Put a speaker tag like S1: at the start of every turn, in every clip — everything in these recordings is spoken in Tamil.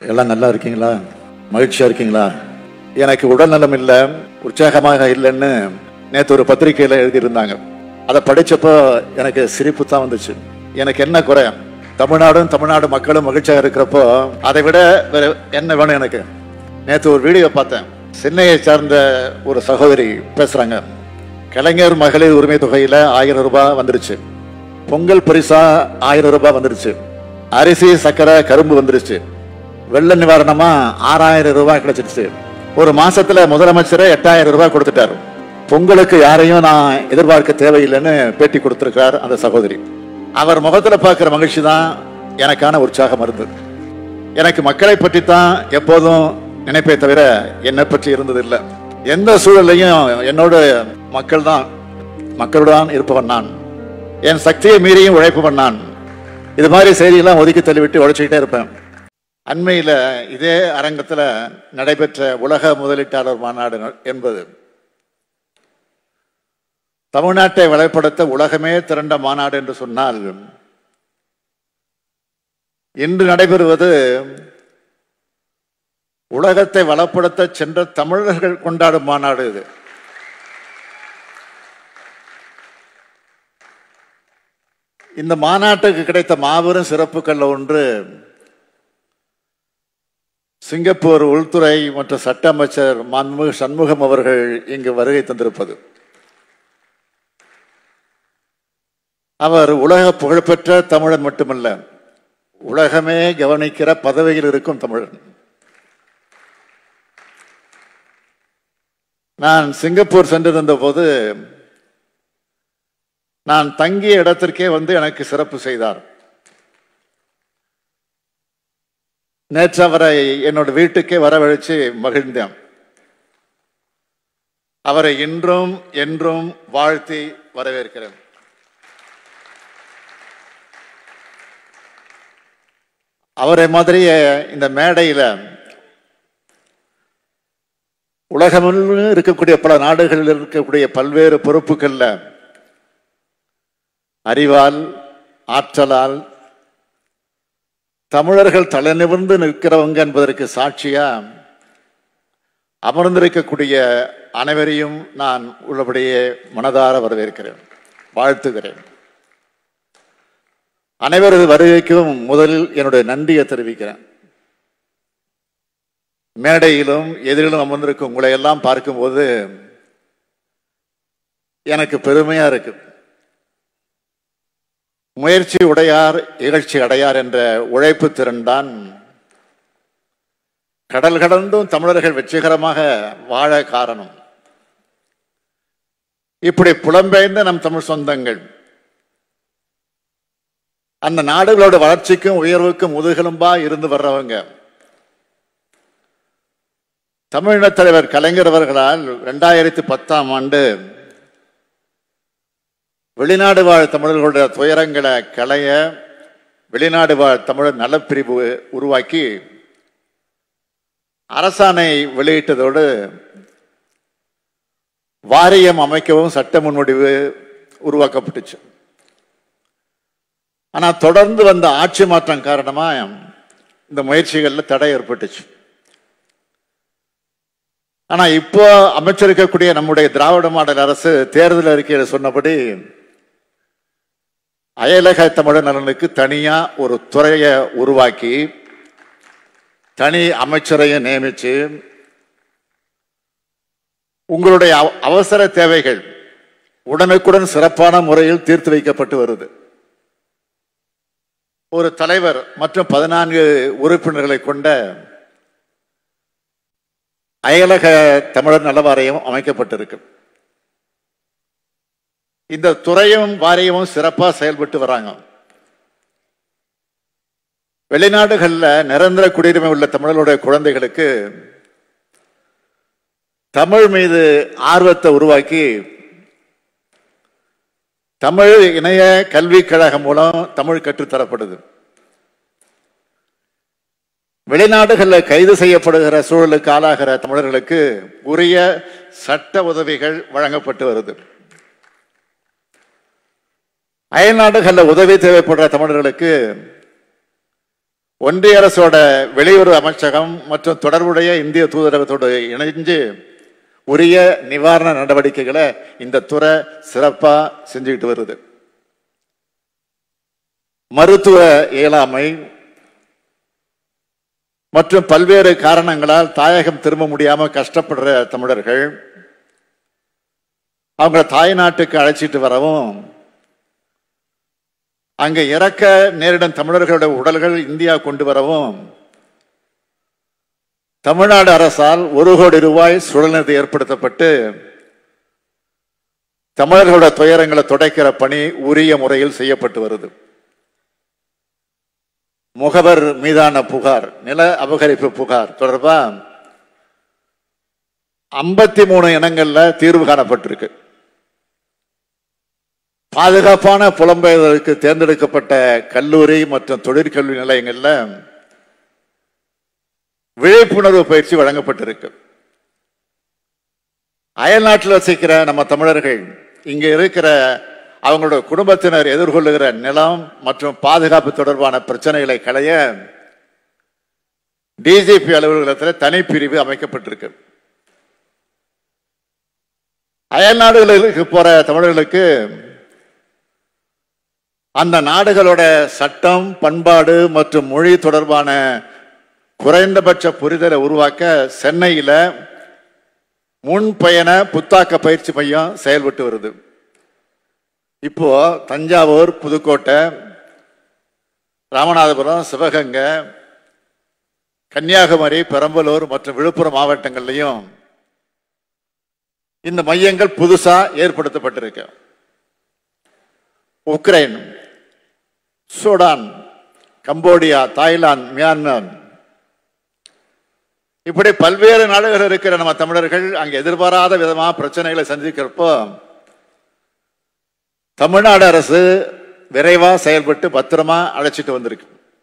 S1: எல்லாம் நல்லா இருக்கீங்களா? மகிழ்ச்சியா இருக்கீங்களா? எனக்கு உடல் நலம் இல்லை, உற்சாகமாக இல்லைன்னு நேற்று ஒரு பத்திரிகையில எழுதியிருந்தாங்க. அதை படிச்சப்போ எனக்கு சிரிப்பு தான் வந்துச்சு. எனக்கு என்ன குறை? தமிழ்நாடு மக்களும் மகிழ்ச்சியாக இருக்கிறப்போ அதை விட வேற என்ன வேணும் எனக்கு? நேற்று ஒரு வீடியோ பார்த்தேன். சென்னையை சார்ந்த ஒரு சகோதரி பேசுறாங்க. கலைஞர் மகளிர் உரிமை தொகையில 1000 ரூபாய் வந்துருச்சு, பொங்கல் பரிசா 1000 ரூபாய் வந்துருச்சு, அரிசி சக்கரை கரும்பு வந்துருச்சு, வெள்ள நிவாரணமா 6000 ரூபாய் கிடைச்சிருச்சு. ஒரு மாசத்துல முதலமைச்சர் 8000 ரூபாய் கொடுத்துட்டாரு. பொங்கலுக்கு யாரையும் நான் எதிர்பார்க்க தேவையில்லைன்னு பேட்டி கொடுத்திருக்கிறார் அந்த சகோதரி. அவர் முகத்துல பார்க்கிற மகிழ்ச்சி தான் எனக்கான உற்சாகம் இருந்தது. எனக்கு மக்களை பற்றி தான் எப்போதும் நினைப்பே தவிர என்னை பற்றி இருந்தது இல்லை. எந்த சூழலையும் என்னோட மக்களுடன் இருப்பவன் நான். என் சக்தியை மீறியும் உழைப்பவன் நான். இது மாதிரி செய்தியெல்லாம் ஒதுக்கி தள்ளிவிட்டு உழைச்சிக்கிட்டே இருப்பேன். அண்மையில் இதே அரங்கத்தில் நடைபெற்ற உலக முதலீட்டாளர் மாநாடு என்பது தமிழ்நாட்டை வளப்படுத்த உலகமே திரண்ட மாநாடு என்று சொன்னால், இன்று நடைபெறுவது உலகத்தை வளப்படுத்த சென்ற தமிழர்கள் கொண்டாடும் மாநாடு. இது இந்த மாநாட்டுக்கு கிடைத்த மாபெரும் சிறப்புகள் ஒன்று, சிங்கப்பூர் உள்துறை மற்றும் சட்ட அமைச்சர் மாண்புமிகு சண்முகம் அவர்கள் இங்கு வருகை தந்திருப்பது. அவர் உலக புகழ்பெற்ற தமிழன் மட்டுமல்ல, உலகமே கவனிக்கிற பதவியில் இருக்கும் தமிழன். நான் சிங்கப்பூர் சென்றிருந்த போது நான் தங்கிய இடத்திற்கே வந்து எனக்கு சிறப்பு செய்தார். நேற்று அவரை என்னோட வீட்டுக்கே வரவழைச்சு மகிழ்ந்தேன். அவரை இன்றும் என்றும் வாழ்த்தி வரவேற்கிறேன். அவரை மாதிரியே இந்த மேடையில் உலகமெல்லாம் இருக்கக்கூடிய பல நாடுகளில் இருக்கக்கூடிய பல்வேறு பொறுப்புகள்ல அறிவால் ஆற்றலால் தமிழர்கள் தலை நிமிர்ந்து நிற்கிறவங்க என்பதற்கு சாட்சியா அமர்ந்திருக்கக்கூடிய அனைவரையும் நான் உள்ளபடியே மனதார வரவேற்கிறேன், வாழ்த்துகிறேன். அனைவரது வருகைக்கும் முதலில் என்னுடைய நன்றியை தெரிவிக்கிறேன். மேடையிலும் எதிரிலும் அமர்ந்திருக்கும் உங்களை எல்லாம் பார்க்கும்போது எனக்கு பெருமையா இருக்கு. முயற்சி உடையார் இகழ்ச்சி அடையார் என்ற உழைப்பு திறன் தான் கடல் கடந்தும் தமிழர்கள் வெற்றிகரமாக வாழ காரணம். இப்படி புலம்பெயர்ந்த நம் தமிழ் சொந்தங்கள் அந்த நாடுகளோட வளர்ச்சிக்கும் உயர்வுக்கும் முதுகெலும்பா இருந்து வர்றவங்க. தமிழின தலைவர் கலைஞர் அவர்களால் 2010ஆம் ஆண்டு வெளிநாடு வாழ் தமிழர்களுடைய துயரங்களை களைய வெளிநாடு வாழ் தமிழர் நலப்பிரிவு உருவாக்கி அரசாணை வெளியிட்டதோடு வாரியம் அமைக்கவும் சட்ட முன்வடிவு உருவாக்கப்பட்டுச்சு. ஆனா தொடர்ந்து வந்த ஆட்சி மாற்றம் காரணமா இந்த முயற்சிகள்ல தடை ஏற்பட்டுச்சு. ஆனா இப்போ அமைச்சிருக்கக்கூடிய நம்முடைய திராவிட மாடல் அரசு தேர்தல் அறிக்கையில் சொன்னபடி அயலக தமிழர் நலனுக்கு தனியா ஒரு துறையை உருவாக்கி தனி அமைச்சரையும் நியமிச்சு உங்களுடைய அவசர தேவைகள் உடனுக்குடன் சிறப்பான முறையில் தீர்த்து வைக்கப்பட்டு வருது. ஒரு தலைவர் மற்றும் 14 உறுப்பினர்களை கொண்ட அயலக தமிழர் நல வாரியம் அமைக்கப்பட்டிருக்கு. இந்த துறையும் வாரியமும் சிறப்பாக செயல்பட்டு வராங்க. வெளிநாடுகளில் நிரந்தர குடியுரிமை உள்ள தமிழர்களுடைய குழந்தைகளுக்கு தமிழ் மீது ஆர்வத்தை உருவாக்கி தமிழ் இணைய கல்விக் கழகம் மூலம் தமிழ் கற்றுத்தரப்படுது. வெளிநாடுகளில் கைது செய்யப்படுகிற சூழலுக்கு ஆளாகிற தமிழர்களுக்கு உரிய சட்ட உதவிகள் வழங்கப்பட்டு வருது. அயல்நாடுகளில் உதவி தேவைப்படுற தமிழர்களுக்கு ஒன்றிய அரசோட வெளியுறவு அமைச்சகம் மற்றும் தொடர்புடைய இந்திய தூதரகத்தோடு இணைஞ்சு உரிய நிவாரண நடவடிக்கைகளை இந்த துறை சிறப்பா செஞ்சுக்கிட்டு வருது. மருத்துவ இயலாமை மற்றும் பல்வேறு காரணங்களால் தாயகம் திரும்ப முடியாம கஷ்டப்படுற தமிழர்கள் அவங்க தாய் நாட்டுக்கு அழைச்சிட்டு வரவும், அங்க இறக்க நேரிடும் தமிழர்களுடைய உடல்கள் இந்தியா கொண்டு வரவும் தமிழ்நாடு அரசால் 1 கோடி ரூபாய் சுழல்நிதி ஏற்படுத்தப்பட்டு தமிழர்களுடைய துயரங்களை துடைக்கிற பணி உரிய முறையில் செய்யப்பட்டு வருது. முகவர் மீதான புகார், நில அபகரிப்பு புகார் தொடர்பா 53 இனங்கள்ல தீர்வு காணப்பட்டிருக்கு. பாதுகாப்பான புலம்பெயர்தலுக்கு தேர்ந்தெடுக்கப்பட்ட கல்லூரி மற்றும் தொழிற்கல்வி நிலையங்கள்ல விழிப்புணர்வு பயிற்சி வழங்கப்பட்டிருக்கு. அயல் நாட்டில் வசிக்கிற நம்ம தமிழர்கள் இங்க இருக்கிற அவங்களோட குடும்பத்தினர் எதிர்கொள்ளுகிற நிலம் மற்றும் பாதுகாப்பு தொடர்பான பிரச்சனைகளை களைய டிஜிபி அலுவலகத்தில் தனிப்பிரிவு அமைக்கப்பட்டிருக்கு. அயல் நாடுகளுக்கு போற தமிழர்களுக்கு அந்த நாடுகளோட சட்டம், பண்பாடு மற்றும் மொழி தொடர்பான குறைந்தபட்ச புரிதலை உருவாக்க சென்னையில முன்பயண புத்தாக்க பயிற்சி மையம் செயல்பட்டு வருது. இப்போ தஞ்சாவூர், புதுக்கோட்டை, ராமநாதபுரம், சிவகங்கை, கன்னியாகுமரி, பெரம்பலூர் மற்றும் விழுப்புரம் மாவட்டங்கள்லையும் இந்த மையங்கள் புதுசா ஏற்படுத்தப்பட்டிருக்கு. Ukraine, Sudan, Cambodia, Thailand, Myanmar இப்படி பல்வேறு நாடுகள் இருக்கிற நம்ம தமிழர்கள் அங்க எதிர்பாராத விதமா பிரச்சனைகளை சந்திக்கிறப்போ தமிழ்நாடு அரசு விரைவா செயல்பட்டு பத்திரமா அழைச்சிட்டு வந்திருக்கு.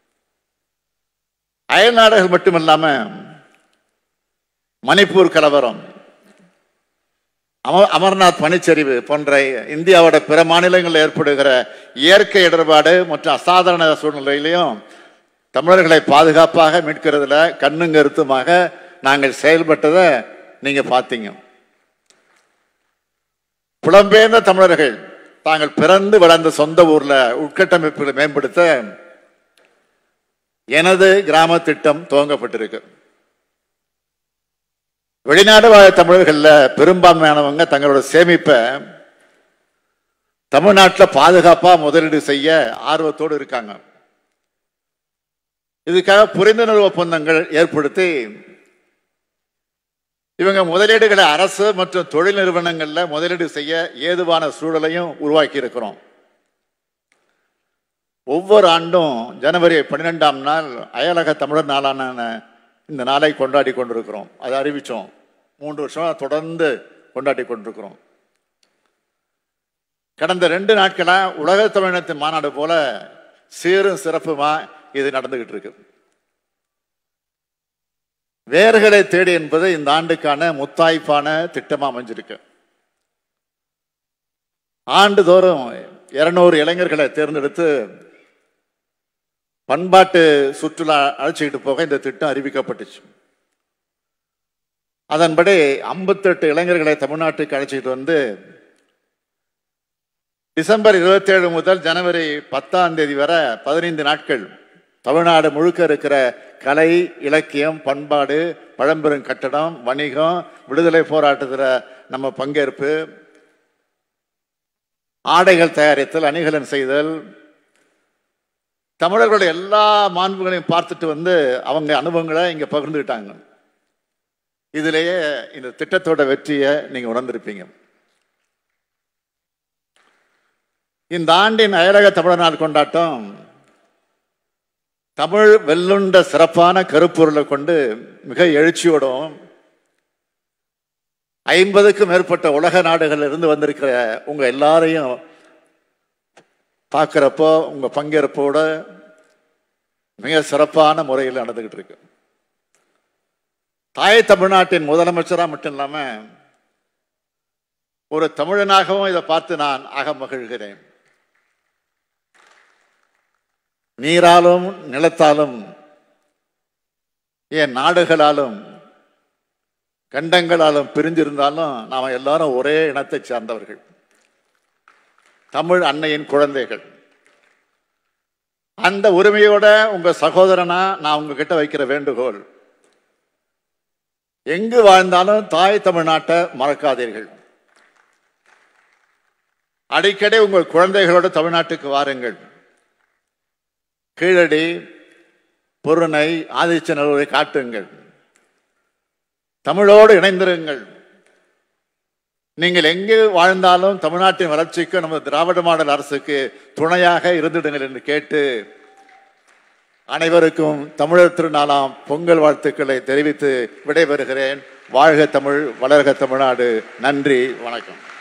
S1: அயல் நாடுகள் மட்டுமில்லாம மணிப்பூர் கலவரம், அமர்நாத் பனிச்சரிவு போன்ற இந்தியாவோட பிற மாநிலங்களில் ஏற்படுகிற இயற்கை இடர்பாடு மற்றும் அசாதாரண சூழ்நிலையிலையும் தமிழர்களை பாதுகாப்பாக மீட்கிறதுல கண்ணும் கருத்துமாக நாங்கள் செயல்பட்டதை நீங்க பார்த்தீங்க. புலம்பெயர்ந்த தமிழர்கள் தாங்கள் பிறந்து வளர்ந்த சொந்த ஊர்ல உட்கட்டமைப்புகளை மேம்படுத்த எனது கிராம திட்டம் துவங்கப்பட்டிருக்கு. வெளிநாடு வாழ் தமிழர்கள்ல பெரும்பான்மையானவங்க தங்களோட சேமிப்பை தமிழ்நாட்டில் பாதுகாப்பா முதலீடு செய்ய ஆர்வத்தோடு இருக்காங்க. இதுக்காக புரிந்துணர்வு ஒப்பந்தங்கள் ஏற்படுத்தி இவங்க முதலீடுகளை அரசு மற்றும் தொழில் நிறுவனங்கள்ல முதலீடு செய்ய ஏதுவான சூழலையும் உருவாக்கி இருக்கிறோம். ஒவ்வொரு ஆண்டும் ஜனவரி 12ஆம் நாள் அயலக தமிழர் நாளான இந்த நாளை கொண்டாடி கொண்டிருக்கிறோம். அதை அறிவிச்சோம். 3 வருஷம் தொடர்ந்து கொண்டாடி கொண்டிருக்கிறோம். கடந்த 2 நாட்களா உலக தமிழினத்தின் மாநாடு போல சீரும் சிறப்புமா இது நடந்துகிட்டு இருக்கு. வேர்களை தேடி என்பது இந்த ஆண்டுக்கான முத்தாய்ப்பான திட்டமா அமைஞ்சிருக்கு. ஆண்டுதோறும் 200 இளைஞர்களை தேர்ந்தெடுத்து பண்பாட்டு சுற்றுலா அழைச்சிக்கிட்டு போக இந்த திட்டம் அறிவிக்கப்பட்டுச்சு. அதன்படி 58 இளைஞர்களை தமிழ்நாட்டுக்கு அழைச்சிக்கிட்டு வந்து டிசம்பர் 27 முதல் ஜனவரி 10ஆம் தேதி வரை 15 நாட்கள் தமிழ்நாடு முழுக்க இருக்கிற கலை, இலக்கியம், பண்பாடு, பழம்பெரும் கட்டடம், வணிகம், விடுதலை போராட்டத்தில் நம்ம பங்கேற்பு, ஆடைகள் தயாரித்தல், அணிகலன் செய்தல், தமிழர்களுடைய எல்லா மாண்புகளையும் பார்த்துட்டு வந்து அவங்க அனுபவங்களை இங்க பகிர்ந்துக்கிட்டாங்க. இதிலேயே இந்த திட்டத்தோட வெற்றியை நீங்க உணர்ந்திருப்பீங்க. இந்த ஆண்டின் அயலக தமிழர் நாள் கொண்டாட்டம் தமிழ் வெல்லுண்ட சிறப்பான கருப்பொருளை கொண்டு மிக எழுச்சியோடும் 50க்கும் மேற்பட்ட உலக நாடுகளில் இருந்து வந்திருக்கிற உங்க எல்லாரையும் பார்க்கிறப்போ உங்க பங்கேற்போட மிக சிறப்பான முறையில் நடந்துகிட்டு இருக்கு. தாய் தமிழ்நாட்டின் முதலமைச்சரா மட்டும் இல்லாம ஒரு தமிழனாகவும் இதை பார்த்து நான் ஆக மகிழ்கிறேன். நீராலும் நிலத்தாலும் ஏன் நாடுகளாலும் கண்டங்களாலும் பிரிஞ்சிருந்தாலும் நாம் எல்லாரும் ஒரே இனத்தை சார்ந்தவர்கள், தமிழ் அன்னையின் குழந்தைகள். அந்த உரிமையோட உங்க சகோதரனா நான் உங்ககிட்ட வைக்கிற வேண்டுகோள், எங்கு வாழ்ந்தாலும் தாய் தமிழ்நாட்டை மறக்காதீர்கள். அடிக்கடி உங்கள் குழந்தைகளோட தமிழ்நாட்டுக்கு வாருங்கள். கீழடி, பொருணை, ஆதிச்சநல்லூரை காட்டுங்கள். தமிழோடு இணைந்திருங்கள். நீங்கள் எங்கு வாழ்ந்தாலும் தமிழ்நாட்டின் வளர்ச்சிக்கு நமது திராவிட மாடல் அரசுக்கு துணையாக இருந்திடுங்கள் என்று கேட்டு அனைவருக்கும் தமிழர் திருநாளாம் பொங்கல் வாழ்த்துக்களை தெரிவித்து விடைபெறுகிறேன். வாழ்க தமிழ், வளர்க தமிழ்நாடு. நன்றி, வணக்கம்.